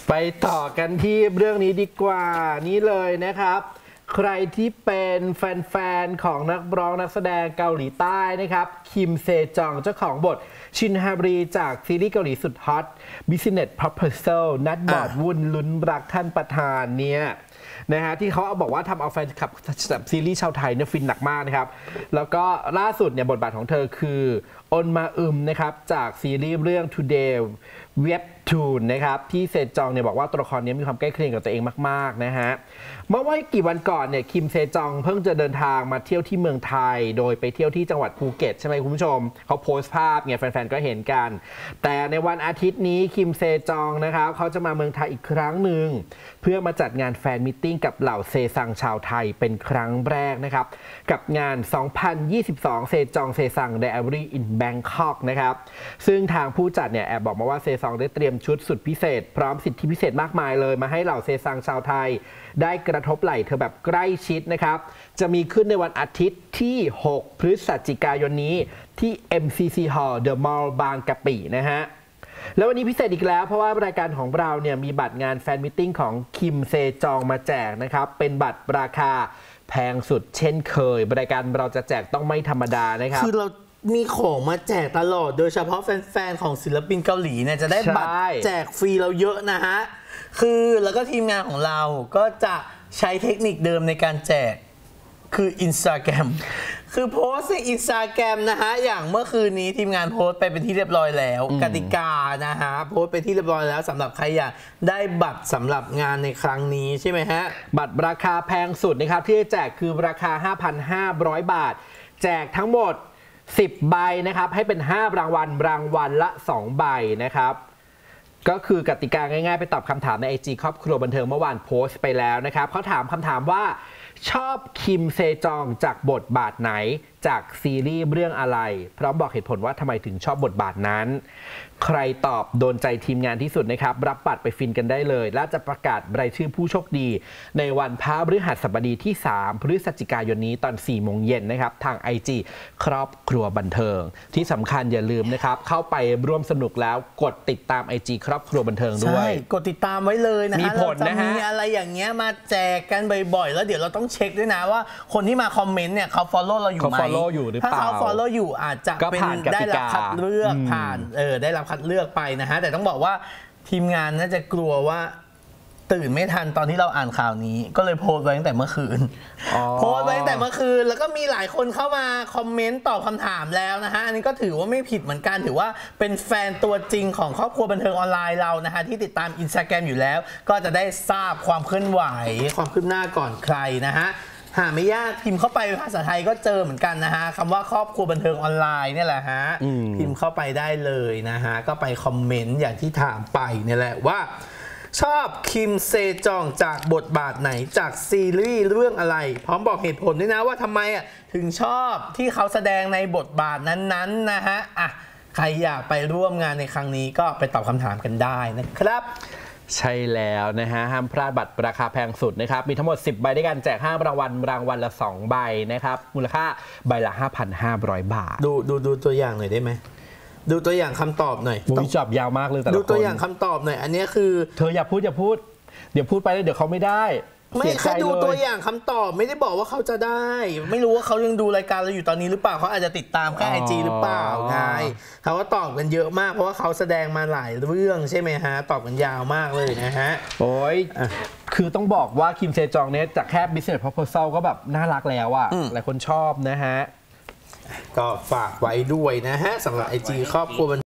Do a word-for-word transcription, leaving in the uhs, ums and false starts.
ไปต่อกันที่เรื่องนี้ดีกว่านี่เลยนะครับใครที่เป็นแฟนๆของนักร้องนักแสดงเกาหลีใต้นะครับคิมเซจองเจ้าของบทชินฮารีจากซีรีส์เกาหลีสุดฮอต Business Proposal นัดบอดวุ่นลุ้นรักท่านประธานเนี่ยนะฮะที่เขาเอาบอกว่าทำเอาแฟนคลับซีรีส์ชาวไทยเนี่ยฟินหนักมากนะครับแล้วก็ล่าสุดเนี่ยบทบาทของเธอคืออนมาอึมนะครับจากซีรีส์เรื่อง Today Webtoon นะครับที่เซจองเนี่ยบอกว่าตัวละครนี้มีความใกล้เคียงกับตัวเองมากๆนะฮะเมื่อไม่กี่วันก่อนเนี่ยคิมเซจองเพิ่งจะเดินทางมาเที่ยวที่เมืองไทยโดยไปเที่ยวที่จังหวัดภูเก็ตใช่ไหมคุณผู้ชมเขาโพสต์ภาพเนี่ยแฟนๆก็เห็นกันแต่ในวันอาทิตย์นี้คิมเซจองนะครับเขาจะมาเมืองไทยอีกครั้งหนึ่งเพื่อมาจัดงานแฟนมิทติ้งกับเหล่าเซซังชาวไทยเป็นครั้งแรกนะครับกับงาน สองพันยี่สิบสอง เซจองเซซัง Diary in Bangkok นะครับซึ่งทางผู้จัดเนี่ยแอบบอกมาว่าเซซองได้เตรียมชุดสุดพิเศษพร้อมสิทธิพิเศษมากมายเลยมาให้เหล่าเซซังชาวไทยได้กระทบไหล่เธอแบบใกล้ชิดนะครับจะมีขึ้นในวันอาทิตย์ที่ หก พฤศจิกายนนี้ที่ เอ็ม ซี ซี Hall The Mall บางกะปินะฮะแล้ววันนี้พิเศษอีกแล้วเพราะว่ารายการของเราเนี่ยมีบัตรงานแฟนมิทติ้งของคิมเซจองมาแจกนะครับเป็นบัตรราคาแพงสุดเช่นเคยรายการเราจะแจกต้องไม่ธรรมดานะครับคือเรามีของมาแจกตลอดโดยเฉพาะแฟนๆของศิลปินเกาหลีเนี่ยจะได้บัตรแจกฟรีเราเยอะนะฮะคือแล้วก็ทีมงานของเราก็จะใช้เทคนิคเดิมในการแจกคือ Instagram คือโพสใน Instagram นะฮะอย่างเมื่อคืนนี้ทีมงานโพสไปเป็นที่เรียบร้อยแล้วกติกานะฮะโพสไปที่เรียบร้อยแล้วสำหรับใครอยากได้บัตรสำหรับงานในครั้งนี้ใช่ไหมฮะบัตรราคาแพงสุดนะครับที่จะแจกคือราคา ห้าพันห้าร้อย บาทแจกทั้งหมดสิบใบนะครับให้เป็นห้ารางวัลรางวัลละสองใบนะครับก็คือกติกาง่ายๆไปตอบคำถามใน ไอ จี ครอบครัวบันเทิงเมื่อวานโพสต์ไปแล้วนะครับเขาถามคำถามว่าชอบคิมเซจองจากบทบาทไหนจากซีรีส์เรื่องอะไรพร้อมบอกเหตุผลว่าทำไมถึงชอบบทบาทนั้นใครตอบโดนใจทีมงานที่สุดนะครับรับบัตรไปฟินกันได้เลยและจะประกาศรายชื่อผู้โชคดีในวันพฤหัสบดีที่สามพฤศจิกายนนี้ตอนสี่โมงเย็นนะครับทาง ไอ จี ครอบครัวบันเทิงที่สำคัญอย่าลืมนะครับเข้าไปร่วมสนุกแล้วกดติดตาม ไอ จี ครอบครัวบันเทิงด้วยใช่กดติดตามไว้เลยนะฮะมีผลนะฮะมีอะไรอย่างเงี้ยมาแจกกันบ่อยๆแล้วเดี๋ยวเราต้องเช็คด้วยนะว่าคนที่มาคอมเมนต์เนี่ยเขา follow เราอยู่ไหมเขา follow อยู่หรือเปล่าถ้าเขา follow อยู่อาจจะเป็นได้รับคัดเลือกผ่านเออได้รับคัดเลือกไปนะฮะแต่ต้องบอกว่าทีมงานน่าจะกลัวว่าตื่นไม่ทันตอนที่เราอ่านข่าวนี้ก็เลยโพสต์ไว้ตั้งแต่เมื่อคืนโพสต์ไว้ตั้งแต่เมื่อคืนแล้วก็มีหลายคนเข้ามาคอมเมนต์ตอบคำถามแล้วนะฮะอันนี้ก็ถือว่าไม่ผิดเหมือนกันถือว่าเป็นแฟนตัวจริงของครอบครัวบันเทิงออนไลน์เรานะฮะที่ติดตาม Instagram อยู่แล้วก็จะได้ทราบความเคลื่อนไหวความคืบหน้าก่อนใครนะฮะหาไม่ยากพิมพ์เข้าไปภาษาไทยก็เจอเหมือนกันนะฮะคำว่าครอบครัวบันเทิงออนไลน์เนี่ยแหละฮะพิมพ์เข้าไปได้เลยนะฮะก็ไปคอมเมนต์อย่างที่ถามไปเนี่ยแหละว่าชอบคิมเซจองจากบทบาทไหนจากซีรีส์เรื่องอะไรพร้อมบอกเหตุผลด้วยนะว่าทำไมอ่ะถึงชอบที่เขาแสดงในบทบาทนั้นๆนะฮะอ่ะใครอยากไปร่วมงานในครั้งนี้ก็ไปตอบคำถามกันได้นะครับใช่แล้วนะฮะห้ามพลาดบัตรราคาแพงสุดนะครับมีทั้งหมดสิบใบด้วยกันแจกห้ารางวัลรางวัลละสองใบนะครับมูลค่าใบละ ห้าพันห้าร้อย บาทดูดูดูตัวอย่างหน่อยได้ไหมดูตัวอย่างคำตอบหน่อยวิจอบยาวมากเลยแต่ละคนดูตัวอย่างคำตอบหน่อยอันนี้คือเธออย่าพูดอย่าพูดเดี๋ยวพูดไปแล้วเดี๋ยวเขาไม่ได้ไม่แค่ดูตัวอย่างคำตอบไม่ได้บอกว่าเขาจะได้ไม่รู้ว่าเขายังดูรายการเราอยู่ตอนนี้หรือเปล่าเขาอาจจะติดตามแค่ไอจีหรือเปล่าไงเขาก็ตอบกันเยอะมากเพราะว่าเขาแสดงมาหลายเรื่องใช่ไหมฮะตอบกันยาวมากเลยนะฮะโอ้ยคือต้องบอกว่าคิมเซจองเนี่ยจากแค่ Business Proposal ก็แบบน่ารักแล้วอ่ะหลายคนชอบนะฮะก็ฝากไว้ด้วยนะฮะสำหรับไอจีครอบครัว